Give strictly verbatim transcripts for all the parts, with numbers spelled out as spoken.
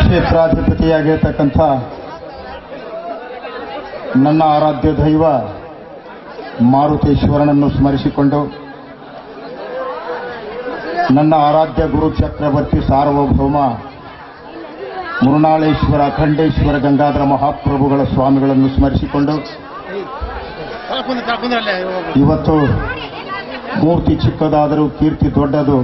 ಕ್ಷೇತ್ರಾಧಿಪತಿಯಾಗಿರ್ತಕ್ಕಂಥ ನನ್ನ ಆರಾಧ್ಯ ದೈವ ಮಾರುತೇಶ್ವರನನ್ನು ಸ್ಮರಿಸಿಕೊಂಡು ನನ್ನ ಆರಾಧ್ಯ ಗುರು ಚಕ್ರವರ್ತಿ ಸಾರ್ವಭೌಮ ಮುರುನಾಳೇಶ್ವರ ಅಖಂಡೇಶ್ವರ ಗಂಗಾಧರ ಮಹಾಪ್ರಭುಗಳ ಸ್ವಾಮಿಗಳನ್ನು ಸ್ಮರಿಸಿಕೊಂಡು ಇವತ್ತು ಮೂರ್ತಿ ಚಿಕ್ಕದಾದರೂ ಕೀರ್ತಿ ದೊಡ್ಡದು.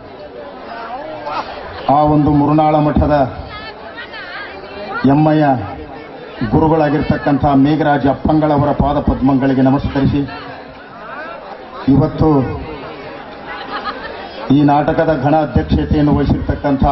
ಆ ಒಂದು ಮುರುನಾಳ ಮಠದ ಎಮ್ಮಯ್ಯ ಗುರುಗಳಾಗಿರ್ತಕ್ಕಂಥ ಮೇಘರಾಜ ಅಪ್ಪಂಗಳವರ ಪಾದ ಪದ್ಮಗಳಿಗೆ ನಮಸ್ಕರಿಸಿ ಇವತ್ತು ಈ ನಾಟಕದ ಘನ ಅಧ್ಯಕ್ಷತೆಯನ್ನು ವಹಿಸಿರ್ತಕ್ಕಂಥ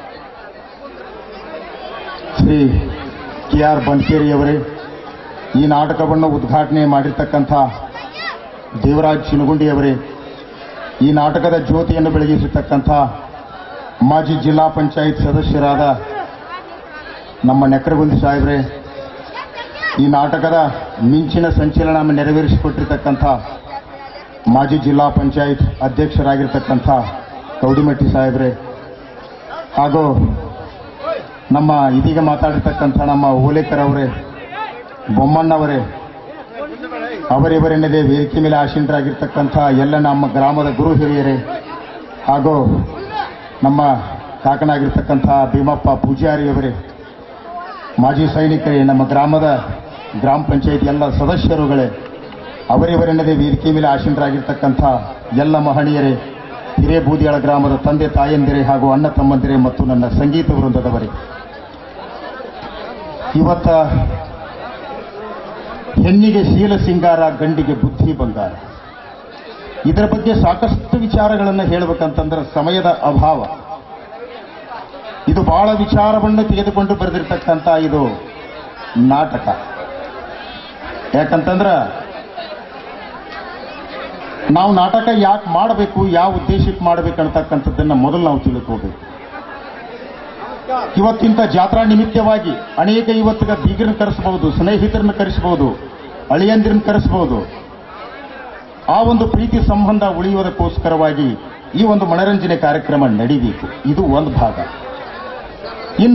ಶ್ರೀ ಕೆ ಆರ್ ಬಂಕೇರಿಯವರೇ, ಈ ನಾಟಕವನ್ನು ಉದ್ಘಾಟನೆ ಮಾಡಿರ್ತಕ್ಕಂಥ ದೇವರಾಜ್ ಚಿನಗುಂಡಿಯವರೇ, ಈ ನಾಟಕದ ಜ್ಯೋತಿಯನ್ನು ಬೆಳಗಿಸಿರ್ತಕ್ಕಂಥ ಮಾಜಿ ಜಿಲ್ಲಾ ಪಂಚಾಯತ್ ಸದಸ್ಯರಾದ ನಮ್ಮ ನೆಕ್ರಗುಂದಿ ಸಾಹೇಬ್ರೆ, ಈ ನಾಟಕದ ಮಿಂಚಿನ ಸಂಚಲನ ನೆರವೇರಿಸಿಕೊಟ್ಟಿರ್ತಕ್ಕಂಥ ಮಾಜಿ ಜಿಲ್ಲಾ ಪಂಚಾಯತ್ ಅಧ್ಯಕ್ಷರಾಗಿರ್ತಕ್ಕಂಥ ಕೌಡಿಮಟ್ಟಿ ಸಾಹೇಬ್ರೆ, ಹಾಗೂ ನಮ್ಮ ಇದೀಗ ಮಾತಾಡಿರ್ತಕ್ಕಂಥ ನಮ್ಮ ಓಲೇಕರ್ ಅವರೇ, ಬೊಮ್ಮಣ್ಣವರೇ, ಅವರಿವರೆನ್ನದೇ ವೇದಿಕೆ ಮೇಲೆ ಆಸೀನರಾಗಿರ್ತಕ್ಕಂಥ ಎಲ್ಲ ನಮ್ಮ ಗ್ರಾಮದ ಗುರು ಹಿರಿಯರೇ, ಹಾಗೂ ನಮ್ಮ ಕಾಕನಾಗಿರ್ತಕ್ಕಂಥ ಭೀಮಪ್ಪ ಪೂಜಾರಿಯವರೇ, ಮಾಜಿ ಸೈನಿಕರೇ, ನಮ್ಮ ಗ್ರಾಮದ ಗ್ರಾಮ ಪಂಚಾಯತ್ ಎಲ್ಲ ಸದಸ್ಯರುಗಳೇ, ಅವರಿವರೆನ್ನದೇ ವೇದಿಕೆ ಮೇಲೆ ಆಸೀನರಾಗಿರ್ತಕ್ಕಂಥ ಎಲ್ಲ ಮಹನೀಯರೇ, ಹಿರೇಬೂದಿಯಾಳ ಗ್ರಾಮದ ತಂದೆ ತಾಯಂದಿರೇ ಹಾಗೂ ಅಣ್ಣ ತಮ್ಮಂದಿರೇ ಮತ್ತು ನನ್ನ ಸಂಗೀತ ವೃಂದದವರೇ, ಇವತ್ತ ಹೆಣ್ಣಿಗೆ ಶೀಲ ಸಿಂಗಾರ, ಗಂಡಿಗೆ ಬುದ್ಧಿ ಬಂಗಾರ. ಇದರ ಬಗ್ಗೆ ಸಾಕಷ್ಟು ವಿಚಾರಗಳನ್ನು ಹೇಳಬೇಕಂತಂದ್ರೆ ಸಮಯದ ಅಭಾವ. ಇದು ಬಹಳ ವಿಚಾರವನ್ನು ತೆಗೆದುಕೊಂಡು ಬರೆದಿರ್ತಕ್ಕಂಥ ಇದು ನಾಟಕ. ಯಾಕಂತಂದ್ರೆ ನಾವು ನಾಟಕ ಯಾಕೆ ಮಾಡಬೇಕು, ಯಾವ ಉದ್ದೇಶಕ್ಕೆ ಮಾಡಬೇಕಂತಕ್ಕಂಥದ್ದನ್ನು ಮೊದಲು ನಾವು ತಿಳ್ಕೋಬೇಕು. ಇವತ್ತಿಂತ ಜಾತ್ರಾ ನಿಮಿತ್ತವಾಗಿ ಅನೇಕ ಇವತ್ತಿಗೆ ಬೀಗರನ್ನ ಕರೆಸಬಹುದು, ಸ್ನೇಹಿತರನ್ನ ಕರೆಸಬಹುದು, ಅಳಿಯಂದಿರನ್ನ ಕರೆಸಬಹುದು. ಆ ಒಂದು ಪ್ರೀತಿ ಸಂಬಂಧ ಉಳಿಯುವುದಕ್ಕೋಸ್ಕರವಾಗಿ ಈ ಒಂದು ಮನರಂಜನೆ ಕಾರ್ಯಕ್ರಮ ನಡೀಬೇಕು. ಇದು ಒಂದು ಭಾಗ. ಇನ್ನ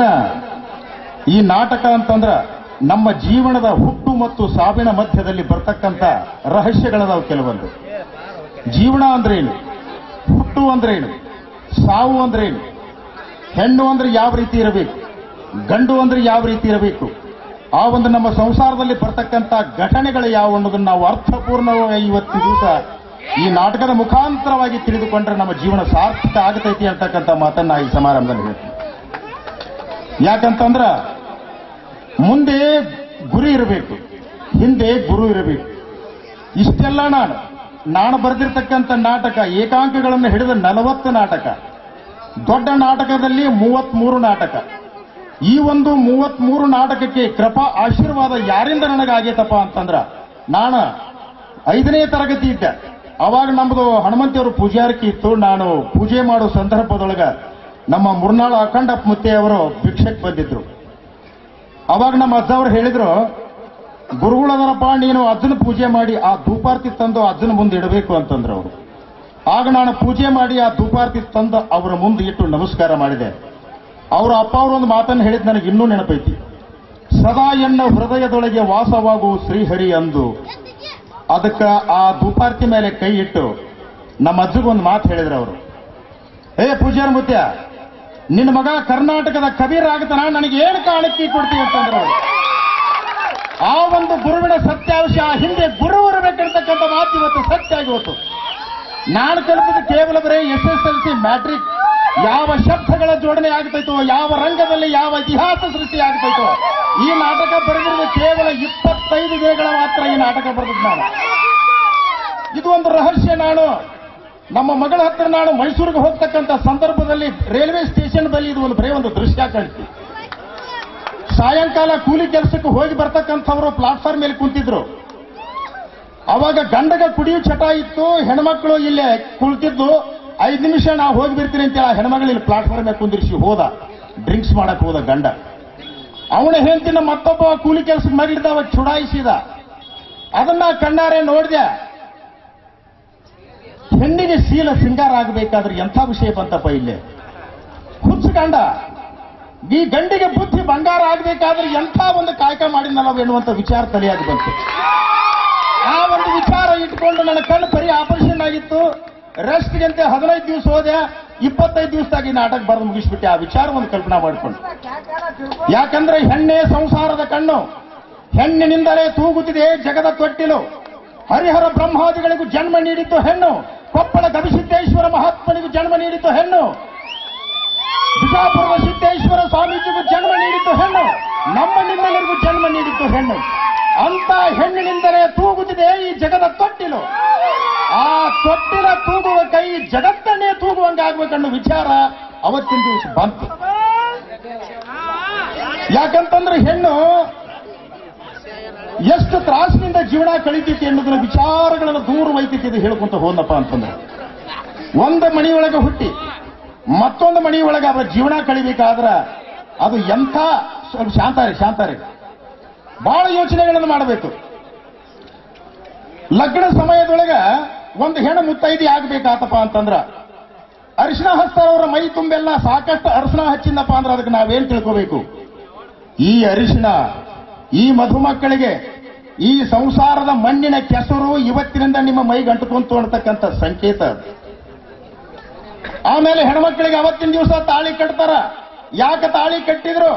ಈ ನಾಟಕ ಅಂತಂದ್ರ ನಮ್ಮ ಜೀವನದ ಹುಟ್ಟು ಮತ್ತು ಸಾವಿನ ಮಧ್ಯದಲ್ಲಿ ಬರ್ತಕ್ಕಂಥ ರಹಸ್ಯಗಳದಾವು ಕೆಲವೊಂದು. ಜೀವನ ಅಂದ್ರೇನು, ಹುಟ್ಟು ಅಂದ್ರೇನು, ಸಾವು ಅಂದ್ರೇನು, ಹೆಣ್ಣು ಅಂದ್ರೆ ಯಾವ ರೀತಿ ಇರಬೇಕು, ಗಂಡು ಅಂದ್ರೆ ಯಾವ ರೀತಿ ಇರಬೇಕು, ಆ ಒಂದು ನಮ್ಮ ಸಂಸಾರದಲ್ಲಿ ಬರ್ತಕ್ಕಂಥ ಘಟನೆಗಳು ಯಾವ ಅನ್ನೋದನ್ನು ನಾವು ಅರ್ಥಪೂರ್ಣವಾಗಿ ಇವತ್ತಿನ ದಿವಸ ಈ ನಾಟಕದ ಮುಖಾಂತರವಾಗಿ ತಿಳಿದುಕೊಂಡ್ರೆ ನಮ್ಮ ಜೀವನ ಸಾರ್ಥಕ ಆಗತೈತಿ ಅಂತಕ್ಕಂಥ ಮಾತನ್ನ ಈ ಸಮಾರಂಭದಲ್ಲಿ ಹೇಳ್ತೀನಿ. ಯಾಕಂತಂದ್ರ ಮುಂದೆ ಗುರಿ ಇರಬೇಕು, ಹಿಂದೆ ಗುರು ಇರಬೇಕು. ಇಷ್ಟೆಲ್ಲ ನಾನು ನಾನು ಬರೆದಿರ್ತಕ್ಕಂಥ ನಾಟಕ ಏಕಾಂಕಗಳನ್ನು ಹಿಡಿದ ನಲವತ್ತು ನಾಟಕ, ದೊಡ್ಡ ನಾಟಕದಲ್ಲಿ ಮೂವತ್ಮೂರು ನಾಟಕ. ಈ ಒಂದು ಮೂವತ್ಮೂರು ನಾಟಕಕ್ಕೆ ಕೃಪಾ ಆಶೀರ್ವಾದ ಯಾರಿಂದ ನನಗಾಗೈತಪ್ಪ ಅಂತಂದ್ರ, ನಾನು ಐದನೇ ತರಗತಿ ಇದ್ದೆ. ಅವಾಗ ನಮ್ಮದು ಹನುಮಂತಿಯವರು ಪೂಜಾರಿಕೆ ಇತ್ತು. ನಾನು ಪೂಜೆ ಮಾಡೋ ಸಂದರ್ಭದೊಳಗ ನಮ್ಮ ಮುರ್ನಾಳ ಅಖಂಡಪ್ಪ ಮುತ್ತೆ ಅವರು ಭಿಕ್ಷಕ್ಕೆ ಬಂದಿದ್ರು. ಅವಾಗ ನಮ್ಮ ಅಜ್ಜವ್ರು ಹೇಳಿದ್ರು, ಗುರುಗಳದರಪ್ಪ ನೀನು ಅಜ್ಜನ ಪೂಜೆ ಮಾಡಿ ಆ ಧೂಪಾರ್ತಿ ತಂದು ಅಜ್ಜನ ಮುಂದೆ ಇಡಬೇಕು ಅಂತಂದ್ರು ಅವರು. ಆಗ ನಾನು ಪೂಜೆ ಮಾಡಿ ಆ ಧೂಪಾರ್ತಿ ತಂದು ಅವರ ಮುಂದೆ ಇಟ್ಟು ನಮಸ್ಕಾರ ಮಾಡಿದೆ. ಅವರ ಅಪ್ಪ ಅವರೊಂದು ಮಾತನ್ನು ಹೇಳಿದ್ ನನಗೆ ಇನ್ನೂ ನೆನಪೈತಿ. ಸದಾ ಎನ್ನ ಹೃದಯದೊಳಗೆ ವಾಸವಾಗು ಶ್ರೀಹರಿ ಅಂದು ಅದಕ್ಕ ಆ ಧೂಪಾರ್ತಿ ಮೇಲೆ ಕೈ ಇಟ್ಟು ನಮ್ಮ ಅಜ್ಜಗೊಂದು ಮಾತು ಹೇಳಿದ್ರು ಅವರು. ಏ ಪೂಜಾರಿ ಮುತ್ಯ, ನಿನ್ನ ಮಗ ಕರ್ನಾಟಕದ ಕಬೀರ್ ಆಗತಾನ, ನನಗೆ ಏನು ಕಾಣಿಕೆ ಕೊಡ್ತೀವಿ ಅಂತಂದ್ರು ಅವರು. ಆ ಒಂದು ಗುರುವಿನ ಸತ್ಯಾಂಶ, ಹಿಂದೆ ಗುರು ಇರಬೇಕಿರ್ತಕ್ಕಂಥ ಮಾತು ಇವತ್ತು ಸತ್ಯ ಆಗಿ ಹೋತು. ನಾನು ಕಲಿತದ ಕೇವಲ ಬರೀ S S L C matric. ಯಾವ ಶಬ್ದಗಳ ಜೋಡಣೆ ಆಗ್ತೈತೋ, ಯಾವ ರಂಗದಲ್ಲಿ ಯಾವ ಇತಿಹಾಸ ಸೃಷ್ಟಿ ಆಗ್ತೈತೋ, ಈ ನಾಟಕ ಬರೆದಿರೋದು ಕೇವಲ ಇಪ್ಪತ್ತೈದು ದಿನಗಳ ಮಾತ್ರ ಈ ನಾಟಕ ಬರೆದಿದ್ದು ನಾನು. ಇದು ಒಂದು ರಹಸ್ಯ. ನಾನು ನಮ್ಮ ಮಗಳ ಹತ್ರ ನಾನು ಮೈಸೂರಿಗೆ ಹೋಗ್ತಕ್ಕಂಥ ಸಂದರ್ಭದಲ್ಲಿ ರೈಲ್ವೆ ಸ್ಟೇಷನ್ ಬಳಿ ಇದು ಒಂದು ಬರೀ ಒಂದು ದೃಶ್ಯ ಕಾಣ್ತಿ. ಸಾಯಂಕಾಲ ಕೂಲಿ ಕೆಲಸಕ್ಕೆ ಹೋಗಿ ಬರ್ತಕ್ಕಂಥವರು ಪ್ಲಾಟ್ಫಾರ್ಮ್ ಮೇಲೆ ಕುಂತಿದ್ರು. ಅವಾಗ ಗಂಡಗ ಕುಡಿಯೋ ಚಟ ಇತ್ತು, ಹೆಣ್ಮಕ್ಳು ಇಲ್ಲೇ ಕುಳಿತಿದ್ದು. ಐದು ನಿಮಿಷ ನಾವು ಹೋಗಿ ಬರ್ತೀನಿ ಅಂತೇಳಿ ಆ ಹೆಣ್ಮಗಳು ಇಲ್ಲಿ ಪ್ಲಾಟ್ಫಾರ್ಮ್ ಮೇಲೆ ಕುಂದಿರಿಸಿ ಹೋದ, ಡ್ರಿಂಕ್ಸ್ ಮಾಡಕ್ ಹೋದ ಗಂಡ. ಅವನ ಹೆಂಡತಿನ ಮತ್ತೊಬ್ಬ ಕೂಲಿ ಕೆಲಸಕ್ಕೆ ಮಗಿಡ್ದವ ಚುಡಾಯಿಸಿದ. ಅದನ್ನ ಕಣ್ಣಾರೆ ನೋಡಿದೆ. ಹೆಣ್ಣಿಗೆ ಶೀಲ ಸಿಂಗಾರ ಆಗಬೇಕಾದ್ರೆ ಎಂಥ ವಿಷಯ ಬಂತಪ್ಪ ಇಲ್ಲೇ. ಹುಚ್ಚು ಗಂಡ ಈ ಗಂಡಿಗೆ ಬುದ್ಧಿ ಬಂಗಾರ ಆಗಬೇಕಾದ್ರೆ ಎಂಥ ಒಂದು ಕಾಯಕ ಮಾಡಿದ್ನಲ್ಲವ ಎನ್ನುವಂತ ವಿಚಾರ ತಲೆಯಾಗಿ ಬಂತು. ಆ ಒಂದು ವಿಚಾರ ಇಟ್ಕೊಂಡು ನನ್ನ ಕಣ್ಣು ಬರೀ ಆಪರೇಷನ್ ಆಗಿತ್ತು. ರೆಸ್ಟ್ಗಂತೆ ಹದಿನೈದು ದಿವಸ ಹೋದೆ, ಇಪ್ಪತ್ತೈದು ದಿವಸದಾಗಿ ನಾಟಕ ಬರೆದು ಮುಗಿಸ್ಬಿಟ್ಟೆ. ಆ ವಿಚಾರ ಒಂದು ಕಲ್ಪನಾ ಮಾಡಿಕೊಂಡು, ಯಾಕಂದ್ರೆ ಹೆಣ್ಣೆ ಸಂಸಾರದ ಕಣ್ಣು, ಹೆಣ್ಣಿನಿಂದಲೇ ತೂಗುತ್ತಿದೆ ಜಗದ ತೊಟ್ಟಿಲು. ಹರಿಹರ ಬ್ರಹ್ಮಾದಿಗಳಿಗೂ ಜನ್ಮ ನೀಡಿದ್ದು ಹೆಣ್ಣು, ಕೊಪ್ಪಳ ಗವಿಸಿದ್ದೇಶ್ವರ ಮಹಾತ್ಮನಿಗೂ ಜನ್ಮ ನೀಡಿದ್ದು ಹೆಣ್ಣು, ಬಿಜಾಪುರದ ಸಿದ್ದೇಶ್ವರ ಸ್ವಾಮೀಜಿಗೂ ಜನ್ಮ ನೀಡಿದ್ದು ಹೆಣ್ಣು, ನಮ್ಮ ನಿಮ್ಮೆಲ್ಲರಿಗೂ ಜನ್ಮ ನೀಡಿದ್ದು ಹೆಣ್ಣು. ಅಂತ ಹೆಣ್ಣಿನಿಂದಲೇ ತೂಗುತ್ತಿದೆ ಈ ಜಗದ ತೊಟ್ಟಿಲು. ಆ ತೊಟ್ಟಿಲ ತೂಗುವ ಕೈ ಜಗತ್ತನ್ನೇ ತೂಗುವಂಗಾಗಬೇಕನ್ನೋ ವಿಚಾರ ಅವತ್ತಿನ ದಿವಸ ಬಂತು. ಯಾಕಂತಂದ್ರೆ ಹೆಣ್ಣು ಎಷ್ಟು ತ್ರಾಸಿನಿಂದ ಜೀವನ ಕಳೀತೈತಿ ಎನ್ನುವುದರ ವಿಚಾರಗಳನ್ನು ದೂರ ಒಯ್ತೈತಿ ಹೇಳ್ಕೊಂತ ಹೋದಪ್ಪ ಅಂತಂದ್ರೆ, ಒಂದು ಮನೆಯೊಳಗೆ ಹುಟ್ಟಿ ಮತ್ತೊಂದು ಮನೆಯೊಳಗೆ ಅವರ ಜೀವನ ಕಳಿಬೇಕಾದ್ರ ಅದು ಎಂಥ ಸ್ವಲ್ಪ ಶಾಂತಾರೆ ಶಾಂತಾರೆ ಬಹಳ ಯೋಚನೆಗಳನ್ನು ಮಾಡಬೇಕು. ಲಗ್ನ ಸಮಯದೊಳಗೆ ಒಂದು ಹೆಣ್ಣು ಮುತ್ತೈದಿ ಆಗ್ಬೇಕಾತಪ್ಪ ಅಂತಂದ್ರ ಅರಿಶಿನ ಹಚ್ತಾರವರ ಮೈ ತುಂಬೆಲ್ಲ ಸಾಕಷ್ಟು ಅರಿಶಿನ ಹಚ್ಚಿಂದಪ್ಪ ಅಂದ್ರೆ ಅದಕ್ಕೆ ನಾವೇನ್ ತಿಳ್ಕೋಬೇಕು? ಈ ಅರಿಶಿನ ಈ ಮಧುಮಕ್ಕಳಿಗೆ ಈ ಸಂಸಾರದ ಮಣ್ಣಿನ ಕೆಸರು ಇವತ್ತಿನಿಂದ ನಿಮ್ಮ ಮೈಗೆ ಅಂಟುಕೊಂತು ಅನ್ನತಕ್ಕಂಥ ಸಂಕೇತ. ಆಮೇಲೆ ಹೆಣ್ಮಕ್ಳಿಗೆ ಅವತ್ತಿನ ದಿವಸ ತಾಳಿ ಕಟ್ತಾರ. ಯಾಕೆ ತಾಳಿ ಕಟ್ಟಿದ್ರು?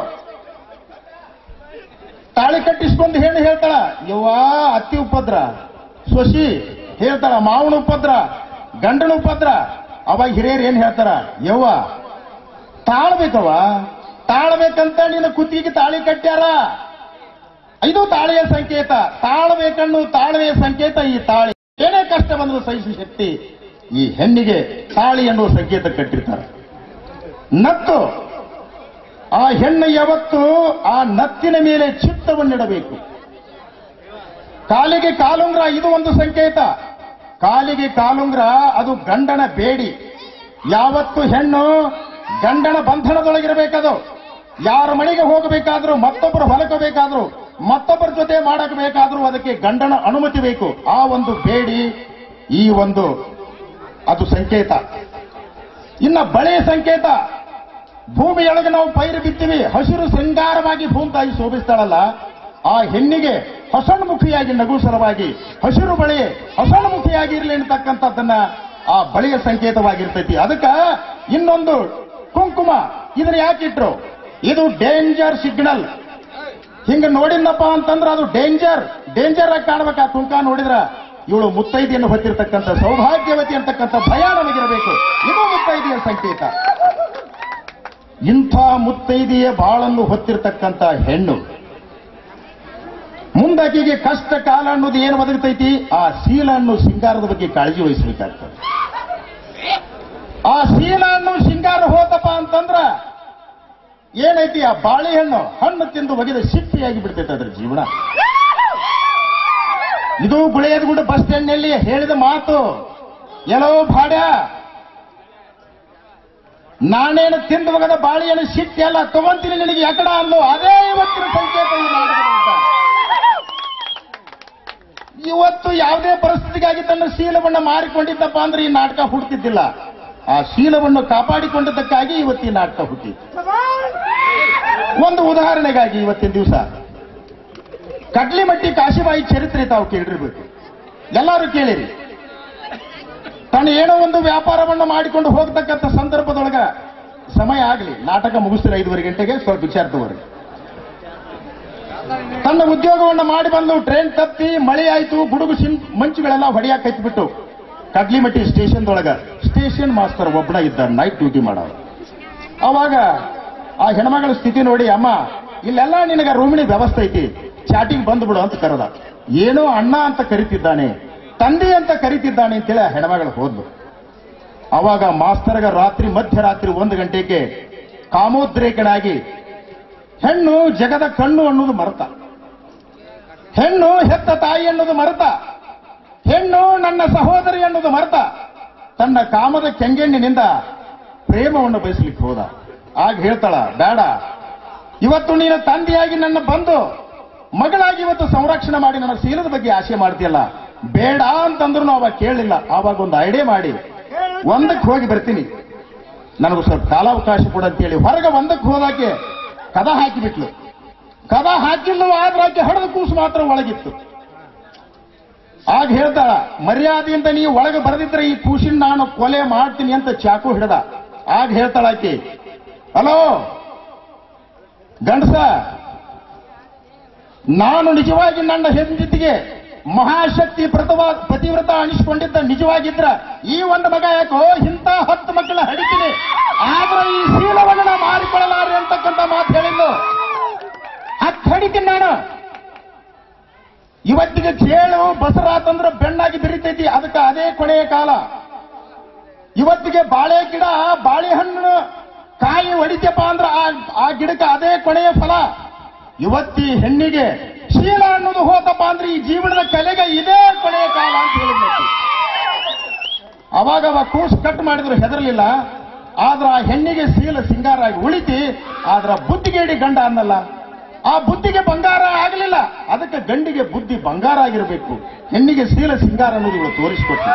ತಾಳಿ ಕಟ್ಟಿಸ್ಕೊಂಡು ಹೆಣ್ಣು ಹೇಳ್ತಾಳ, ಯವ್ವಾ ಅತ್ತಿ ಉಪದ್ರ, ಸೊಸಿ ಹೇಳ್ತಾಳ ಮಾವನ ಉಪದ್ರ, ಗಂಡನ ಉಪದ್ರ. ಅವಾಗ ಹಿರಿಯರು ಏನ್ ಹೇಳ್ತಾರ, ಯವ್ವ ತಾಳ್ಬೇಕವ, ತಾಳ್ಬೇಕಂತ ನಿನ್ನ ಕುತ್ತಿಗೆ ತಾಳಿ ಕಟ್ಟ್ಯಾರ. ಇದು ತಾಳಿಯ ಸಂಕೇತ. ತಾಳ್ಬೇಕನ್ನು ತಾಳ್ವೆಯ ಸಂಕೇತ ಈ ತಾಳಿ. ಏನೇ ಕಷ್ಟ ಬಂದರೂ ಸಹಿಸುವ ಶಕ್ತಿ ಈ ಹೆಣ್ಣಿಗೆ ತಾಳಿ ಎನ್ನುವ ಸಂಕೇತ ಕಟ್ಟಿರ್ತಾರೆ. ನತ್ತು, ಆ ಹೆಣ್ಣು ಯಾವತ್ತು ಆ ನತ್ತಿನ ಮೇಲೆ ಚಿತ್ತವನ್ನಿಡಬೇಕು. ಕಾಲಿಗೆ ಕಾಲುಂಗ್ರ, ಇದು ಒಂದು ಸಂಕೇತ. ಕಾಲಿಗೆ ಕಾಲುಂಗ್ರ ಅದು ಗಂಡನ ಬೇಡಿ. ಯಾವತ್ತು ಹೆಣ್ಣು ಗಂಡನ ಬಂಧನದೊಳಗಿರಬೇಕದು. ಯಾರ ಮನೆಗೆ ಹೋಗಬೇಕಾದ್ರೂ, ಮತ್ತೊಬ್ಬರು ಹೊಲಕಬೇಕಾದ್ರೂ, ಮತ್ತೊಬ್ಬರ ಜೊತೆ ಮಾಡಬೇಕಾದ್ರೂ ಅದಕ್ಕೆ ಗಂಡನ ಅನುಮತಿ ಬೇಕು. ಆ ಒಂದು ಬೇಡಿ ಈ ಒಂದು ಅದು ಸಂಕೇತ. ಇನ್ನ ಬಳೆ ಸಂಕೇತ. ಭೂಮಿಯೊಳಗೆ ನಾವು ಪೈರು ಬಿತ್ತೀವಿ, ಹಸಿರು ಶೃಂಗಾರವಾಗಿ ಭೂಮಿ ತಾಯಿ ಶೋಭಿಸ್ತಾಳಲ್ಲ, ಆ ಹೆಣ್ಣಿಗೆ ಹಸನ್ಮುಖಿಯಾಗಿ ನಗು ಸಲುವಾಗಿ ಹಸಿರು ಬಳೆ ಹಸನ್ಮುಖಿಯಾಗಿರ್ಲಿ ಅಂತಕ್ಕಂಥದ್ದನ್ನ ಆ ಬಳೆಯ ಸಂಕೇತವಾಗಿರ್ತೈತಿ. ಅದಕ್ಕ ಇನ್ನೊಂದು ಕುಂಕುಮ, ಇದನ್ನ ಯಾಕಿಟ್ರು? ಇದು ಡೇಂಜರ್ ಸಿಗ್ನಲ್. ಹಿಂಗ ನೋಡಿದ್ನಪ್ಪ ಅಂತಂದ್ರೆ ಅದು ಡೇಂಜರ್ ಡೇಂಜರ್ ಆಗಿ ಕಾಣ್ಬೇಕು. ಆ ಕುಂಕ ನೋಡಿದ್ರ ಇವಳು ಮುತ್ತೈದೆಯನ್ನು ಹೊತ್ತಿರ್ತಕ್ಕಂಥ ಸೌಭಾಗ್ಯವತಿ ಅಂತಕ್ಕಂಥ ಭಯ ನಮಗಿರಬೇಕು. ಇದು ಮುತ್ತೈದೆಯ ಸಂಕೇತ. ಇಂಥ ಮುತ್ತೈದೆಯ ಬಾಳನ್ನು ಹೊತ್ತಿರ್ತಕ್ಕಂಥ ಹೆಣ್ಣು ಮುಂದಾಕಿಗೆ ಕಷ್ಟ ಕಾಲ ಅನ್ನೋದು ಏನು ಒದಗುತ್ತೈತಿ, ಆ ಶೀಲ ಅನ್ನೋ ಸಿಂಗಾರದ ಬಗ್ಗೆ ಕಾಳಜಿ ವಹಿಸಬೇಕಾಗ್ತದೆ. ಆ ಶೀಲ ಅನ್ನೋ ಸಿಂಗಾರ ಹೋತಪ್ಪ ಅಂತಂದ್ರ ಏನೈತಿ, ಆ ಬಾಳೆಹಣ್ಣು ಹಣ್ಣು ತಿಂದು ಒಗೆದ ಸಿಪ್ಪಿಯಾಗಿ ಬಿಡ್ತೈತೆ ಅದ್ರ ಜೀವನ. ಇದು ಗುಳೆಯದಗುಡ್ಡ ಬಸ್ ಸ್ಟ್ಯಾಂಡ್ನಲ್ಲಿ ಹೇಳಿದ ಮಾತು. ಎಲ್ಲೋ ಭಾಡ್ಯ, ನಾನೇನು ತಿಂದು ಒಗದ ಬಾಳೆಹಣ್ಣು ಸಿಟ್ಟಿ ಅಲ್ಲ, ತಗೊಂತೀನಿ ನಿನಗೆ ಎಕಡ ಅಲ್ಲೋ. ಅದೇ ಇವತ್ತಿನ ಸಂಕೇತ ಈ ನಾಟಕದ. ಇವತ್ತು ಯಾವುದೇ ಪರಿಸ್ಥಿತಿಗಾಗಿ ತನ್ನ ಶೀಲವನ್ನು ಮಾರಿಕೊಂಡಿದ್ದಪ್ಪ ಅಂದ್ರೆ ಈ ನಾಟಕ ಹುಟ್ಟುತ್ತಿದ್ದಿಲ್ಲ. ಆ ಶೀಲವನ್ನು ಕಾಪಾಡಿಕೊಂಡಿದ್ದಕ್ಕಾಗಿ ಇವತ್ತು ಈ ನಾಟಕ ಹುಟ್ಟಿತ್ತು. ಒಂದು ಉದಾಹರಣೆಗಾಗಿ ಇವತ್ತಿನ ದಿವಸ ಕಡ್ಲಿಮಟ್ಟಿ ಕಾಶಿಬಾಯಿ ಚರಿತ್ರೆ ತಾವು ಕೇಳಿರ್ಬೇಕು, ಎಲ್ಲರೂ ಕೇಳಿರಿ. ತನ್ನ ಏನೋ ಒಂದು ವ್ಯಾಪಾರವನ್ನು ಮಾಡಿಕೊಂಡು ಹೋಗ್ತಕ್ಕಂಥ ಸಂದರ್ಭದೊಳಗ ಸಮಯ ಆಗಲಿ, ನಾಟಕ ಮುಗಿಸ್ತಾರೆ ಐದುವರೆ ಗಂಟೆಗೆ, ಸ್ವಲ್ಪ ವಿಚಾರ ತಗೋರಿ. ತನ್ನ ಉದ್ಯೋಗವನ್ನು ಮಾಡಿ ಬಂದು ಟ್ರೈನ್ ತಪ್ಪಿ ಮಳೆ ಆಯ್ತು, ಗುಡುಗು ಸಿಂ ಮಂಚುಗಳೆಲ್ಲ ಹೊಡೆಯಾಕ ಕೈತ್ಬಿಟ್ಟು ಕಡ್ಲಿಮಟ್ಟಿ ಸ್ಟೇಷನ್ದೊಳಗ ಸ್ಟೇಷನ್ ಮಾಸ್ಟರ್ ಒಬ್ಬನ ಇದ್ದ, ನೈಟ್ ಡ್ಯೂಟಿ ಮಾಡೋರು. ಅವಾಗ ಆ ಹೆಣ್ಮಗಳ ಸ್ಥಿತಿ ನೋಡಿ, ಅಮ್ಮ ಇಲ್ಲೆಲ್ಲ ನಿನಗ ರೂಮಿನ ವ್ಯವಸ್ಥೆ ಐತಿ, ಚಾಟಿಂಗ್ ಬಂದ್ಬಿಡು ಅಂತ ಕರೆದ. ಏನೋ ಅಣ್ಣ ಅಂತ ಕರಿತಿದ್ದಾನೆ, ತಂದೆ ಅಂತ ಕರಿತಿದ್ದಾನೆ ಅಂತೇಳಿ ಆ ಹೆಣ್ಮಗಳು ಹೋದ್ಲು. ಅವಾಗ ಮಾಸ್ತರ್ಗ ರಾತ್ರಿ ಮಧ್ಯರಾತ್ರಿ ಒಂದು ಗಂಟೆಗೆ ಕಾಮೋದ್ರೇಕನಾಗಿ ಹೆಣ್ಣು ಜಗದ ಕಣ್ಣು ಅನ್ನೋದು ಮರೆತ, ಹೆಣ್ಣು ಹೆತ್ತ ತಾಯಿ ಅನ್ನೋದು ಮರೆತ, ಹೆಣ್ಣು ನನ್ನ ಸಹೋದರಿ ಅನ್ನೋದು ಮರೆತ, ತನ್ನ ಕಾಮದ ಕೆಂಗೆಣ್ಣಿನಿಂದ ಪ್ರೇಮವನ್ನು ಬಯಸಲಿಕ್ಕೆ ಹೋದ. ಆಗ ಹೇಳ್ತಾಳ, ಬೇಡ, ಇವತ್ತು ನೀನು ತಂದೆಯಾಗಿ ನನ್ನ ಬಂದು ಮಗಳಾಗಿ ಇವತ್ತು ಸಂರಕ್ಷಣೆ ಮಾಡಿ ನನ್ನ ಶೀಲದ ಬಗ್ಗೆ ಆಸೆ ಮಾಡ್ತೀಯಲ್ಲ, ಬೇಡ ಅಂತಂದ್ರು ಅವಾಗ ಕೇಳಲಿಲ್ಲ. ಆವಾಗ ಒಂದು ಐಡಿಯಾ ಮಾಡಿ ಒಂದಕ್ಕೆ ಹೋಗಿ ಬರ್ತೀನಿ, ನನಗೂ ಸ್ವಲ್ಪ ಕಾಲಾವಕಾಶ ಕೊಡು ಅಂತೇಳಿ ಹೊರಗೆ ಒಂದಕ್ಕೆ ಹೋದಾಕೆ ಕದ ಹಾಕಿಬಿಟ್ಲು. ಕದ ಹಾಕಿಲ್ಲ ಆದ್ರೆ ಆಕೆ ಹಡದ ಕೂಸು ಮಾತ್ರ ಒಳಗಿತ್ತು. ಆಗ ಹೇಳ್ತಾಳ, ಮರ್ಯಾದೆಯಿಂದ ನೀವು ಒಳಗೆ ಬರೆದಿದ್ರೆ ಈ ಕೂಸಿನ ನಾನು ಕೊಲೆ ಮಾಡ್ತೀನಿ ಅಂತ ಚಾಕು ಹಿಡದ. ಆಗ ಹೇಳ್ತಾಳ ಆಕೆ, ಹಲೋ ಗಂಡಸ, ನಾನು ನಿಜವಾಗಿ ನನ್ನ ಹೆಂಡತಿಗೆ ಮಹಾಶಕ್ತಿ ಪ್ರತವಾ ಪತಿವ್ರತ ಅನಿಸ್ಕೊಂಡಿದ್ದ ನಿಜವಾಗಿದ್ರ ಈ ಒಂದು ಮಗ ಯಾಕೋ ಇಂಥ ಹತ್ತು ಮಕ್ಕಳ ಹಡಿತೀನಿ, ಆದ್ರೆ ಈ ಶೀಲವನ್ನ ಮಾರಿಕೊಳ್ಳಲಾರೆ ಅಂತಕ್ಕಂಥ ಮಾತು ಹೇಳಿದ್ದು. ಹತ್ತು ಹಡಿತೀನಿ ನಾನು. ಇವತ್ತಿಗೆ ಚೇಳು ಬಸರಾತಂದ್ರ ಬೆಣ್ಣಾಗಿ ಬಿರಿತೈತಿ, ಅದಕ್ಕೆ ಅದೇ ಕೊನೆಯ ಕಾಲ. ಇವತ್ತಿಗೆ ಬಾಳೆ ಗಿಡ ಬಾಳೆಹಣ್ಣು ಕಾಯಿ ಹೊಡಿತಪ್ಪ ಅಂದ್ರ ಆ ಗಿಡಕ್ಕೆ ಅದೇ ಕೊನೆಯ ಫಲ. ಇವತ್ತಿ ಹೆಣ್ಣಿಗೆ ಶೀಲ ಅನ್ನೋದು ಹೋತಪ್ಪ ಅಂದ್ರೆ ಈ ಜೀವನದ ಕಲೆಗೆ ಇದೇ ಕೊನೆಯ ಕಾಲ ಅಂತ ಹೇಳಿದ್ಬೇಕು. ಅವಾಗ ಅವ ಕೂಸು ಕಟ್ ಮಾಡಿದ್ರು ಹೆದರ್ಲಿಲ್ಲ. ಆದ್ರ ಆ ಹೆಣ್ಣಿಗೆ ಶೀಲ ಸಿಂಗಾರ ಆಗಿ ಉಳಿತಿ, ಆದ್ರ ಬುದ್ಧಿಗೇಡಿ ಗಂಡ ಅನ್ನಲ್ಲ. ಆ ಬುದ್ಧಿಗೆ ಬಂಗಾರ ಆಗಲಿಲ್ಲ, ಅದಕ್ಕೆ ಗಂಡಿಗೆ ಬುದ್ಧಿ ಬಂಗಾರ ಆಗಿರಬೇಕು. ಹೆಣ್ಣಿಗೆ ಶೀಲ ಸಿಂಗಾರ ಅನ್ನೋದು ಇವಳು ತೋರಿಸಿಕೊಟ್ಟು.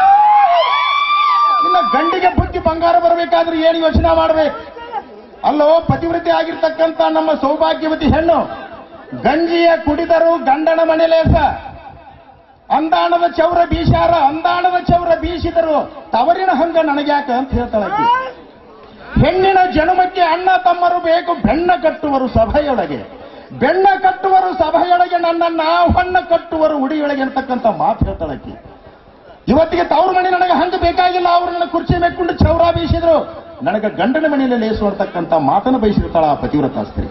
ಇನ್ನು ಗಂಡಿಗೆ ಬುದ್ಧಿ ಬಂಗಾರ ಬರಬೇಕಾದ್ರೆ ಏನು ಯೋಚನೆ ಮಾಡಬೇಕು? ಅಲ್ಲೋ ಪತಿವ್ರತೆ ಆಗಿರ್ತಕ್ಕಂಥ ನಮ್ಮ ಸೌಭಾಗ್ಯವತಿ ಹೆಣ್ಣು ಗಂಜಿಯ ಕುಡಿದರು ಗಂಡನ ಮನೆಲೇಸ, ಅಂದಾಣದ ಚೌರ ಬೀಸಾರ ಅಂದಾಣದ ಚೌರ ಬೀಸಿದರು ತವರಿನ ಹಂಗ ನನಗ್ಯಾಕ ಅಂತ ಹೇಳ್ತಾಳೆ. ಹೆಣ್ಣಿನ ಜನ್ಮಕ್ಕೆ ಅಣ್ಣ ತಮ್ಮರು ಬೇಕು, ಬೆಣ್ಣ ಕಟ್ಟುವರು ಸಭೆಯೊಳಗೆ, ಬೆಣ್ಣ ಕಟ್ಟುವರು ಸಭೆಯೊಳಗೆ, ನನ್ನನ್ನ ಹೊಣ್ಣ ಕಟ್ಟುವರು ಉಡಿಯೊಳಗೆ ಅಂತಕ್ಕಂಥ ಮಾತು ಹೇಳ್ತಾಳಕಿ. ಇವತ್ತಿಗೆ ತವ್ರ ಮನೆ ನನಗೆ ಹಂಗ ಬೇಕಾಗಿಲ್ಲ, ಅವ್ರು ನನ್ನ ಕುರ್ಚಿ ಮೇಕೊಂಡು ಚೌರ ಬೀಸಿದ್ರು, ನನಗೆ ಗಂಡನ ಮನೆಯಲ್ಲಿ ಲೇಸು ಅಂತಕ್ಕಂಥ ಮಾತನ್ನು ಬಯಸಿರ್ತಾಳ ಆ ಪತಿವ್ರತ ಸ್ತ್ರೀ.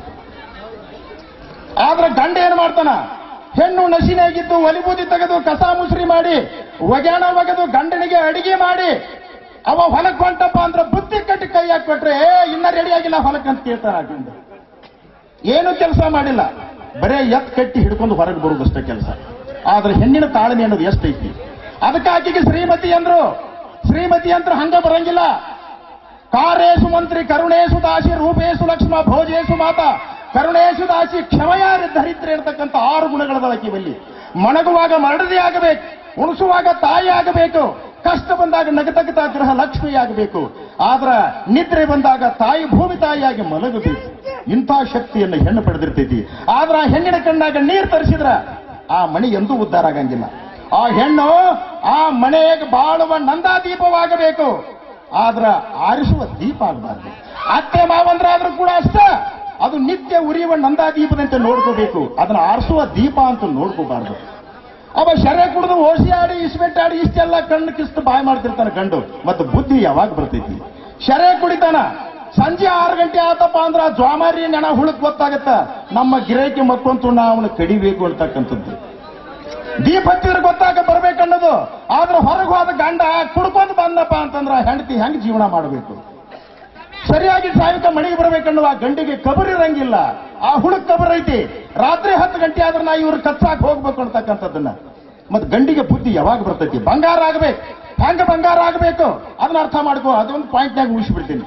ಆದ್ರೆ ಗಂಡ ಏನ್ ಮಾಡ್ತಾನ? ಹೆಣ್ಣು ನಶಿನಾಗಿದ್ದು ಒಲಿಬೂದಿ ತೆಗೆದು ಕಸ ಮುಸ್ರಿ ಮಾಡಿ ಒಗ್ಯಾಣ ಒಗೆದು ಗಂಡನಿಗೆ ಅಡಿಗೆ ಮಾಡಿ ಅವ ಹೊಲಕ್ ಹೊಂಟಪ್ಪ ಅಂದ್ರೆ ಬುದ್ಧಿ ಕಟ್ಟಿ ಕೈ ಹಾಕೊಟ್ರೆ ಇನ್ನ ರೆಡಿ ಆಗಿಲ್ಲ ಹೊಲಕ್ ಅಂತ ಕೇಳ್ತಾನ. ಗಂಡ ಏನು ಕೆಲಸ ಮಾಡಿಲ್ಲ, ಬರೇ ಎತ್ ಕಟ್ಟಿ ಹಿಡ್ಕೊಂಡು ಹೊರಗೆ ಬರುವುದಷ್ಟೇ ಕೆಲಸ. ಆದ್ರೆ ಹೆಣ್ಣಿನ ತಾಳ್ಮೆ ಅನ್ನೋದು ಎಷ್ಟೈತಿ. ಅದಕ್ಕೆ ಆಕೆಗೆ ಶ್ರೀಮತಿ ಅಂದ್ರು. ಶ್ರೀಮತಿ ಅಂತ ಹಂಗ ಬರಂಗಿಲ್ಲ. ಕಾರೇಶು ಮಂತ್ರಿ ಕರುಣೇಶು ದಾಸಿ ರೂಪೇಶು ಲಕ್ಷ್ಮ ಭೋಜೇಶು ಮಾತಾ ಕರುಣೇಶು ದಾಸಿ ಕ್ಷಮಯಾರ ದರಿದ್ರೆ ಇರತಕ್ಕಂಥ ಆರು ಗುಣಗಳದ ಬಲ್ಲಿ. ಮಣಗುವಾಗ ಮರಡದಿ ಆಗಬೇಕು, ಉಣಿಸುವಾಗ ತಾಯಿ ಆಗಬೇಕು, ಕಷ್ಟ ಬಂದಾಗ ನಗತಗತ ಗೃಹ ಲಕ್ಷ್ಮಿ ಆಗಬೇಕು, ಆದ್ರ ನಿದ್ರೆ ಬಂದಾಗ ತಾಯಿ ಭೂಮಿ ತಾಯಿಯಾಗಿ ಮಲಗಬೇಕು. ಇಂಥ ಶಕ್ತಿಯನ್ನು ಹೆಣ್ಣು ಪಡೆದಿರ್ತೈತಿ. ಆದ್ರ ಆ ಹೆಣ್ಣಿನ ಕಣ್ಣಾಗ ನೀರು ತರಿಸಿದ್ರ ಆ ಮನೆ ಎಂದೂ ಉದ್ಧಾರ ಆಗಂಗಿಲ್ಲ. ಆ ಹೆಣ್ಣು ಆ ಮನೆಗೆ ಬಾಳುವ ನಂದಾದೀಪವಾಗಬೇಕು, ಆದ್ರ ಆರಿಸುವ ದೀಪ ಆಗಬಾರ್ದು. ಅತ್ತೆ ಮಾವಂದ್ರಾದ್ರೂ ಕೂಡ ಅಷ್ಟ, ಅದು ನಿತ್ಯ ಉರಿಯುವ ನಂದಾದೀಪದಂತೆ ನೋಡ್ಕೋಬೇಕು, ಅದನ್ನ ಆರಿಸುವ ದೀಪ ಅಂತ ನೋಡ್ಕೋಬಾರ್ದು. ಅವ ಶರೆ ಕುಡಿದು ಓಸಿಯಾಡಿ ಇಸ್ಬೆಟ್ಟಾಡಿ ಇಷ್ಟೆಲ್ಲ ಕಣ್ಣು ಕಿಸ್ತು ಬಾಯಿ ಮಾಡ್ತಿರ್ತಾನೆ ಗಂಡು, ಮತ್ತು ಬುದ್ಧಿ ಯಾವಾಗ ಬರ್ತೈತಿ? ಶರೆ ಕುಡಿತಾನ, ಸಂಜೆ ಆರು ಗಂಟೆ ಆತಪ್ಪ ಅಂದ್ರ ಜ್ವಾಮಾರಿ ನೆನ ಹುಳಕ್ ಗೊತ್ತಾಗತ್ತ ನಮ್ಮ ಗಿರಾಕಿ ಮಕ್ಕಂತೂ ನಾ ಅವನು ಕಡಿಬೇಕು ಅಂತಕ್ಕಂಥದ್ದು. ದೀಪ ಹತ್ತಿದ್ರೆ ಗೊತ್ತಾಗ ಬರ್ಬೇಕನ್ನೋದು. ಆದ್ರೆ ಹೊರಗೆ ಹೋದ ಗಂಡ ಕುಡ್ಕೊಂಡು ಬಂದಪ್ಪ ಅಂತಂದ್ರ ಹೆಂಡತಿ ಹೆಂಗ್ ಜೀವನ ಮಾಡಬೇಕು? ಸರಿಯಾಗಿ ಸಾಯಂಕ ಮನೆಗೆ ಬರ್ಬೇಕನ್ನುವ ಗಂಡಿಗೆ ಕಬರ್ ಇರಂಗಿಲ್ಲ. ಆ ಹುಡುಕ್ ಕಬರ್ ಐತಿ. ರಾತ್ರಿ ಹತ್ತು ಗಂಟೆ ಆದ್ರೆ ನಾ ಇವ್ರು ಕಚ್ಚಾಕ್ ಹೋಗ್ಬೇಕು ಅಂತಕ್ಕಂಥದ್ದನ್ನ. ಮತ್ ಗಂಡಿಗೆ ಬುದ್ಧಿ ಯಾವಾಗ ಬರ್ತೈತಿ? ಬಂಗಾರ ಆಗ್ಬೇಕು. ಹೆಂಗ ಬಂಗಾರ ಆಗ್ಬೇಕು ಅದನ್ನ ಅರ್ಥ ಮಾಡ್ಕೋ. ಅದೊಂದು ಪಾಯಿಂಟ್ನಾಗ ಉಳಿಸ್ಬಿಡ್ತೀನಿ.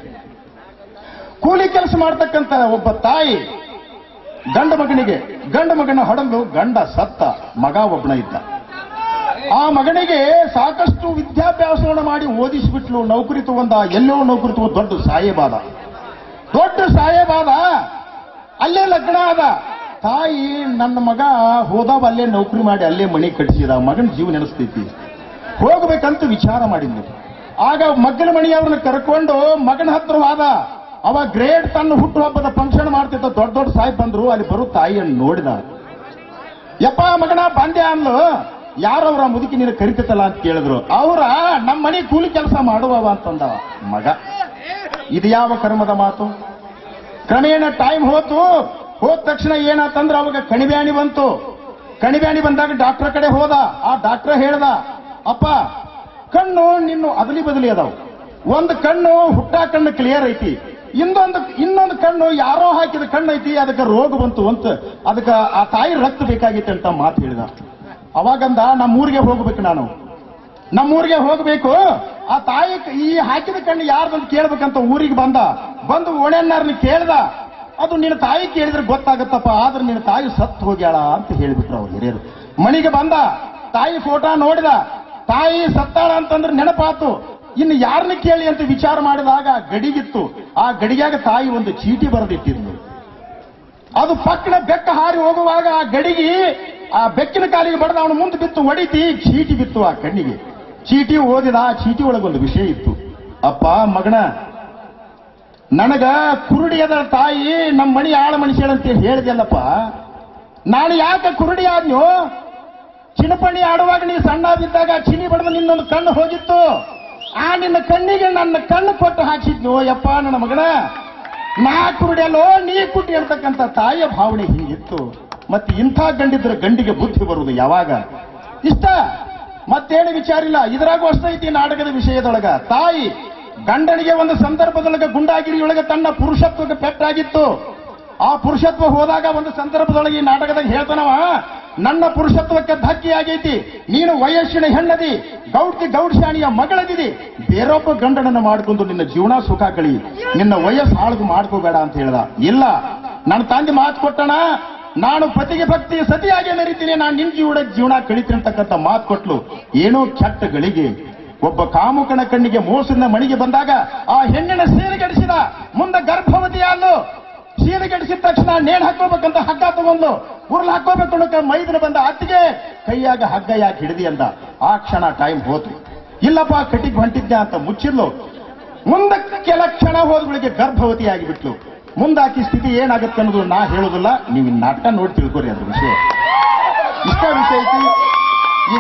ಕೂಲಿ ಕೆಲಸ ಮಾಡ್ತಕ್ಕಂಥ ಒಬ್ಬ ತಾಯಿ ಗಂಡ ಮಗನಿಗೆ ಗಂಡ ಮಗನ ಹಡಲು ಗಂಡ ಸತ್ತ, ಮಗ ಒಬ್ಬನ ಇದ್ದ. ಆ ಮಗನಿಗೆ ಸಾಕಷ್ಟು ವಿದ್ಯಾಭ್ಯಾಸವನ್ನು ಮಾಡಿ ಓದಿಸಿಬಿಟ್ಲು. ನೌಕರಿ ತಗೊಂಡ, ಎಲ್ಲೋ ನೌಕರಿ ತಗೊಂಡು ದೊಡ್ಡ ಸಾಹೇಬಾದ. ದೊಡ್ಡ ಸಾಹೇಬಾದ, ಅಲ್ಲೇ ಲಗ್ನ ಆದ. ತಾಯಿ ನನ್ನ ಮಗ ಹೋದವ ಅಲ್ಲೇ ನೌಕರಿ ಮಾಡಿ ಅಲ್ಲೇ ಮನೆ ಕಟ್ಟಿಸಿದ, ಮಗನ ಜೀವ ನೆನೆಸ್ತೈತಿ, ಹೋಗ್ಬೇಕಂತ ವಿಚಾರ ಮಾಡಿದ್ಲು. ಆಗ ಮಗ್ಗನ ಮಣಿಯವ್ರನ್ನ ಕರ್ಕೊಂಡು ಮಗನ ಹತ್ರ ಹೋದ. ಅವ ಗ್ರೇಡ್ ತನ್ನ ಹುಟ್ಟು ಹಬ್ಬದ ಫಂಕ್ಷನ್ ಮಾಡ್ತಿದ್ದ. ದೊಡ್ಡ ದೊಡ್ಡ ಸಾಹೇಬ್ ಬಂದ್ರು. ಅಲ್ಲಿ ಬರೋ ತಾಯಿಯನ್ನು ನೋಡಿದ. ಯಪ್ಪ ಮಗನ ಬಂದೆ ಅನ್ಲು. ಯಾರವ್ರ ಮುದುಕಿ ನೀನು ಕರಿತಲ್ಲ ಅಂತ ಕೇಳಿದ್ರು. ಅವ್ರ ನಮ್ಮ ಮನೆ ಕೂಲಿ ಕೆಲಸ ಮಾಡುವವ ಅಂತಂದವ ಮಗ. ಇದು ಯಾವ ಕರ್ಮದ ಮಾತು? ಕ್ರಮೇಣ ಟೈಮ್ ಹೋತು. ಹೋದ ತಕ್ಷಣ ಏನಾತಂದ್ರ ಅವಾಗ ಕಣಿಬ್ಯಾಣಿ ಬಂತು. ಕಣಿಬ್ಯಾಣಿ ಬಂದಾಗ ಡಾಕ್ಟರ್ ಕಡೆ ಹೋದ. ಆ ಡಾಕ್ಟರ್ ಹೇಳ್ದ, ಅಪ್ಪ ಕಣ್ಣು ನಿನ್ನು ಅದಲಿ ಬದಲಿ ಅದಾವ. ಒಂದು ಕಣ್ಣು ಹುಟ್ಟಾ ಕಣ್ಣು ಕ್ಲಿಯರ್ ಐತಿ, ಇನ್ನೊಂದು ಇನ್ನೊಂದು ಕಣ್ಣು ಯಾರೋ ಹಾಕಿದ ಕಣ್ಣು ಐತಿ, ಅದಕ್ಕೆ ರೋಗ ಬಂತು ಅಂತ ಅದಕ್ಕೆ ಆ ತಾಯಿ ರಕ್ತ ಬೇಕಾಗಿತ್ತು ಅಂತ ಮಾತು ಹೇಳಿದ. ಅವಾಗಂದ ನಮ್ಮೂರಿಗೆ ಹೋಗ್ಬೇಕು, ನಾನು ನಮ್ಮೂರಿಗೆ ಹೋಗ್ಬೇಕು. ಆ ತಾಯಿ ಈ ಹಾಕಿದ ಕಣ್ಣು ಯಾರ್ದಂತ ಕೇಳ್ಬೇಕಂತ ಊರಿಗೆ ಬಂದ. ಬಂದು ಓಣ್ಯನ್ನಾರನ್ನ ಕೇಳ್ದ. ಅದು ನಿನ್ನ ತಾಯಿ ಕೇಳಿದ್ರೆ ಗೊತ್ತಾಗತ್ತಪ್ಪ, ಆದ್ರೆ ನಿನ್ನ ತಾಯಿ ಸತ್ತು ಹೋಗ್ಯಾಳ ಅಂತ ಹೇಳಿಬಿಟ್ರು ಅವ್ರು ಹಿರಿಯರು. ಮನೆಗೆ ಬಂದ, ತಾಯಿ ಫೋಟೋ ನೋಡಿದ. ತಾಯಿ ಸತ್ತಾಳ ಅಂತಂದ್ರೆ ನೆನಪಾತು. ಇನ್ನು ಯಾರನ್ನ ಕೇಳಿ ಅಂತ ವಿಚಾರ ಮಾಡಿದಾಗ ಗಡಿಗಿತ್ತು. ಆ ಗಡಿಯಾಗ ತಾಯಿ ಒಂದು ಚೀಟಿ ಬರೆದಿಟ್ಟಿದ್ಲು. ಅದು ಪಕ್ಕನ ಬೆಕ್ಕ ಹಾರಿ ಹೋಗುವಾಗ ಆ ಗಡಿಗೆ ಆ ಬೆಕ್ಕಿನ ಕಾಲಿಗೆ ಬಡದ ಅವನು ಮುಂದೆ ಬಿತ್ತು ಹೊಡಿತಿ ಚೀಟಿ ಬಿತ್ತು ಆ ಕಣ್ಣಿಗೆ. ಚೀಟಿ ಓದಿದ. ಆ ಚೀಟಿ ಒಳಗೊಂದು ವಿಷಯ ಇತ್ತು. ಅಪ್ಪ ಮಗನ, ನನಗ ಕುರುಡಿಯದ ತಾಯಿ ನಮ್ಮ ಮಣಿ ಆಳ ಮನುಷ್ಯಳಂತ ಹೇಳಿದೆಲ್ಲಪ್ಪ. ನಾನು ಯಾಕೆ ಕುರುಡಿ ಆದ್ನೋ? ಚಿನಪಣಿ ಆಡುವಾಗ ನೀ ಸಣ್ಣ ಬಿದ್ದಾಗ ಚಿನಿ ಬಡದ ನಿನ್ನೊಂದು ಕಣ್ಣು ಹೋಗಿತ್ತು. ಆ ನಿನ್ನ ಕಣ್ಣಿಗೆ ನನ್ನ ಕಣ್ಣು ಕೊಟ್ಟು ಹಾಕಿದ್ನು. ಯಪ್ಪ ನನ್ನ ಮಗನ, ನಾ ಕುರುಡಿ ಅಲ್ಲೋ ನೀ ಕುಟ್ಟಿ ಹೇಳ್ತಕ್ಕಂಥ ತಾಯಿಯ ಭಾವನೆ ಹೀಗಿತ್ತು. ಮತ್ತೆ ಇಂಥ ಗಂಡಿದ್ರೆ ಗಂಡಿಗೆ ಬುದ್ಧಿ ಬರುವುದು ಯಾವಾಗ? ಇಷ್ಟ ಮತ್ತೇನು ವಿಚಾರಿಲ್ಲ. ಇದ್ರಾಗೂ ಅಷ್ಟೈತಿ ನಾಟಕದ ವಿಷಯದೊಳಗ. ತಾಯಿ ಗಂಡನಿಗೆ ಒಂದು ಸಂದರ್ಭದೊಳಗೆ ಗುಂಡಾಗಿರಿಯೊಳಗೆ ತನ್ನ ಪುರುಷತ್ವಕ್ಕೆ ಪೆಟ್ಟಾಗಿತ್ತು. ಆ ಪುರುಷತ್ವ ಹೋದಾಗ ಒಂದು ಸಂದರ್ಭದೊಳಗೆ ಈ ನಾಟಕದಾಗ ಹೇಳ್ತಾನವ, ನನ್ನ ಪುರುಷತ್ವಕ್ಕೆ ಧಕ್ಕೆ ಆಗೈತಿ, ನೀನು ವಯಸ್ಸಿನ ಹೆಣ್ಣದಿ, ಗೌಡ್ತಿ ಗೌಡ್ಶಾಣಿಯ ಮಗಳದಿದಿ, ಬೇರೊಬ್ಬ ಗಂಡನನ್ನು ಮಾಡ್ಕೊಂಡು ನಿನ್ನ ಜೀವನ ಸುಖ ಕಳಿ, ನಿನ್ನ ವಯಸ್ಸು ಹಾಳು ಮಾಡ್ಕೋಬೇಡ ಅಂತ ಹೇಳ್ದ. ಇಲ್ಲ, ನನ್ನ ತಂದೆ ಮಾತು ಕೊಟ್ಟಣ, ನಾನು ಪತಿಗೆ ಭಕ್ತಿ ಸತಿಯಾಗಿ ಮೆರಿತೀನಿ, ನಾನು ನಿನ್ ಜೀವನ ಜೀವನ ಕಳಿತೀನಿ ಅಂತಕ್ಕಂಥ ಮಾತು ಕೊಟ್ಲು. ಏನೋ ಕೆಟ್ಟ ಗಳಿಗೆ ಒಬ್ಬ ಕಾಮುಕನ ಕಣ್ಣಿಗೆ ಮೋಸದ ಮಣಿಗೆ ಬಂದಾಗ ಆ ಹೆಣ್ಣಿನ ಸೀರೆಗೆಡಿಸಿದ. ಮುಂದೆ ಗರ್ಭವತಿಯಾದ್ಲು. ಸೀರೆಗೆಡಿಸಿದ ತಕ್ಷಣ ನೇಣು ಹಾಕೋಬೇಕಂತ ಹಗ್ಗ ತಗೊಂಡ್ಲು. ಉರುಳು ಹಾಕೋಬೇಕು ಮೈದನ ಬಂದ ಅತ್ತಿಗೆ ಕೈಯಾಗ ಹಗ್ಗ ಯಾಕೆ ಹಿಡಿದಿ ಅಂದ. ಆ ಕ್ಷಣ ಟೈಮ್ ಹೋತು. ಇಲ್ಲಪ್ಪ ಕಟ್ಟಿಗೆ ಹೊಂಟಿದ್ದೆ ಅಂತ ಮುಚ್ಚಿದ್ಲು. ಮುಂದಕ್ಕೆ ಕೆಲ ಕ್ಷಣ ಹೋದಗಳಿಗೆ ಗರ್ಭವತಿ ಆಗಿಬಿಟ್ಲು. ಮುಂದಾಕಿ ಸ್ಥಿತಿ ಏನಾಗುತ್ತೆ ಅನ್ನೋದು ನಾ ಹೇಳೋದಿಲ್ಲ, ನೀವು ನಾಟಕ ನೋಡಿ ತಿಳ್ಕೊರಿ ಅದ್ರ ವಿಷಯ. ಇಷ್ಟ ವಿಷಯ ಐತಿ. ಈಗ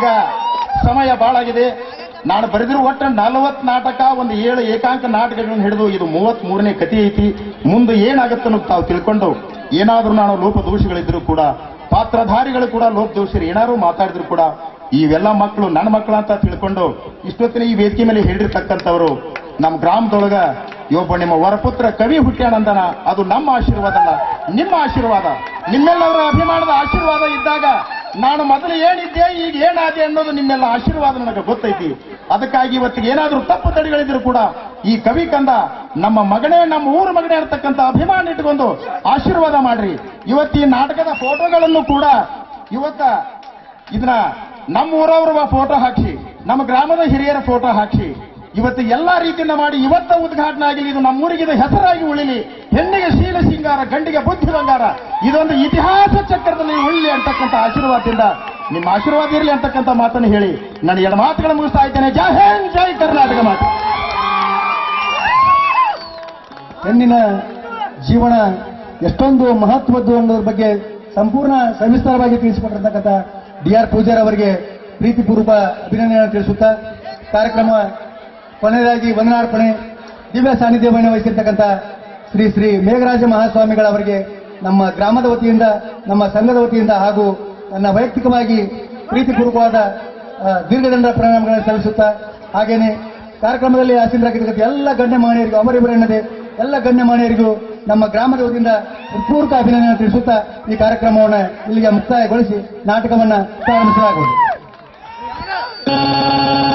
ಸಮಯ ಬಾಳಾಗಿದೆ. ನಾನು ಬರೆದಿರೋ ಒಟ್ಟ ನಲವತ್ತು ನಾಟಕ, ಒಂದು ಏಳು ಏಕಾಂಕ ನಾಟಕಗಳನ್ನು ಹಿಡಿದು ಇದು ಮೂವತ್ತ್ ಮೂರನೇ ಕಥೆ ಐತಿ. ಮುಂದೆ ಏನಾಗುತ್ತೆ ಅನ್ನೋದು ತಾವು ತಿಳ್ಕೊಂಡು, ಏನಾದ್ರೂ ನಾನು ಲೋಪದೋಷಗಳಿದ್ರು ಕೂಡ, ಪಾತ್ರಧಾರಿಗಳು ಕೂಡ ಲೋಪದೋಷರು ಏನಾದ್ರು ಮಾತಾಡಿದ್ರು ಕೂಡ, ಇವೆಲ್ಲ ಮಕ್ಕಳು ನನ್ನ ಮಕ್ಕಳು ಅಂತ ತಿಳ್ಕೊಂಡು ಇಷ್ಟೊತ್ತಿನ ಈ ವೇದಿಕೆ ಮೇಲೆ ಹೇಳಿರ್ತಕ್ಕಂಥವ್ರು ನಮ್ಮ ಗ್ರಾಮದೊಳಗ ಒಬ್ಬ ನಿಮ್ಮ ವರಪುತ್ರ ಕವಿ ಹುಟ್ಟ್ಯಾನಂದನ. ಅದು ನಮ್ಮ ಆಶೀರ್ವಾದ ಅಲ್ಲ, ನಿಮ್ಮ ಆಶೀರ್ವಾದ, ನಿಮ್ಮೆಲ್ಲವರ ಅಭಿಮಾನದ ಆಶೀರ್ವಾದ ಇದ್ದಾಗ ನಾನು ಮೊದಲು ಏನಿದ್ದೆ ಈಗ ಏನಾದೆ ಅನ್ನೋದು ನಿಮ್ಮೆಲ್ಲ ಆಶೀರ್ವಾದ ನನಗೆ ಗೊತ್ತೈತಿ. ಅದಕ್ಕಾಗಿ ಇವತ್ತಿಗೆ ಏನಾದರೂ ತಪ್ಪು ತಡೆಗಳಿದ್ರು ಕೂಡ ಈ ಕವಿ ಕಂದ ನಮ್ಮ ಮಗನೇ, ನಮ್ಮ ಊರ ಮಗನೇ ಇರತಕ್ಕಂಥ ಅಭಿಮಾನ ಇಟ್ಕೊಂಡು ಆಶೀರ್ವಾದ ಮಾಡ್ರಿ. ಇವತ್ತು ಈ ನಾಟಕದ ಫೋಟೋಗಳನ್ನು ಕೂಡ ಇವತ್ತ ಇದನ್ನ ನಮ್ಮ ಊರವರ ಫೋಟೋ ಹಾಕಿ, ನಮ್ಮ ಗ್ರಾಮದ ಹಿರಿಯರ ಫೋಟೋ ಹಾಕಿ, ಇವತ್ತು ಎಲ್ಲಾ ರೀತಿಯಿಂದ ಮಾಡಿ ಇವತ್ತ ಉದ್ಘಾಟನೆ ಆಗಲಿ. ಇದು ನಮ್ಮೂರಿಗೆ ಇದು ಹೆಸರಾಗಿ ಉಳಿಲಿ. ಹೆಣ್ಣಿಗೆ ಶೀಲ ಸಿಂಗಾರ, ಗಂಡಿಗೆ ಬುದ್ಧಿ ಬಂಗಾರ, ಇದೊಂದು ಇತಿಹಾಸ ಚಕ್ರದಲ್ಲಿ ಉಳಿಲಿ ಅಂತಕ್ಕಂಥ ಆಶೀರ್ವಾದದಿಂದ ನಿಮ್ಮ ಆಶೀರ್ವಾದ ಇರಲಿ ಅಂತಕ್ಕಂಥ ಮಾತನ್ನು ಹೇಳಿ ನಾನು ಎರಡು ಮಾತುಗಳ ಮುಗಿಸ್ತಾ ಇದ್ದೇನೆ. ಜೈ ಹಿಂದ್, ಜೈ ಕರ್ನಾಟಕ. ಮಾತು ಹೆಣ್ಣಿನ ಜೀವನ ಎಷ್ಟೊಂದು ಮಹತ್ವದ್ದು ಅನ್ನೋದ್ರ ಬಗ್ಗೆ ಸಂಪೂರ್ಣ ಸವಿಸ್ತಾರವಾಗಿ ತಿಳಿಸಿಕೊಟ್ಟಿರ್ತಕ್ಕಂಥ ಡಿ ಆರ್ ಪೂಜಾರ್ ಅವರಿಗೆ ಪ್ರೀತಿಪೂರ್ವಕ ಅಭಿನಂದನೆಯನ್ನು ತಿಳಿಸುತ್ತಾ ಕಾರ್ಯಕ್ರಮ ಕೊನೆಯದಾಗಿ ವಂದನಾರ್ಪಣೆ ದಿವ್ಯ ಸಾನ್ನಿಧ್ಯವನ್ನು ವಹಿಸಿರ್ತಕ್ಕಂಥ ಶ್ರೀ ಶ್ರೀ ಮೇಘರಾಜ ಮಹಾಸ್ವಾಮಿಗಳವರಿಗೆ ನಮ್ಮ ಗ್ರಾಮದ ವತಿಯಿಂದ, ನಮ್ಮ ಸಂಘದ ವತಿಯಿಂದ ಹಾಗೂ ನನ್ನ ವೈಯಕ್ತಿಕವಾಗಿ ಪ್ರೀತಿಪೂರ್ವಕವಾದ ದೀರ್ಘದಂಡ ಪ್ರಣಾಮಗಳನ್ನು ಸಲ್ಲಿಸುತ್ತಾ, ಹಾಗೇನೆ ಕಾರ್ಯಕ್ರಮದಲ್ಲಿ ಆಸೀನರಾಗಿರ್ತಕ್ಕಂಥ ಎಲ್ಲ ಗಣ್ಯಮಾನ್ಯರಿಗೂ, ಅವರಿವರೆನ್ನದೆ ಎಲ್ಲ ಗಣ್ಯಮಾನ್ಯರಿಗೂ ನಮ್ಮ ಗ್ರಾಮದ ವತಿಯಿಂದ ಪೂರ್ವಕ ಅಭಿನಂದನೆ ತಿಳಿಸುತ್ತಾ ಈ ಕಾರ್ಯಕ್ರಮವನ್ನು ಇಲ್ಲಿಗೆ ಮುಕ್ತಾಯಗೊಳಿಸಿ ನಾಟಕವನ್ನು ಪ್ರಾರಂಭಿಸಲಾಗುವುದು.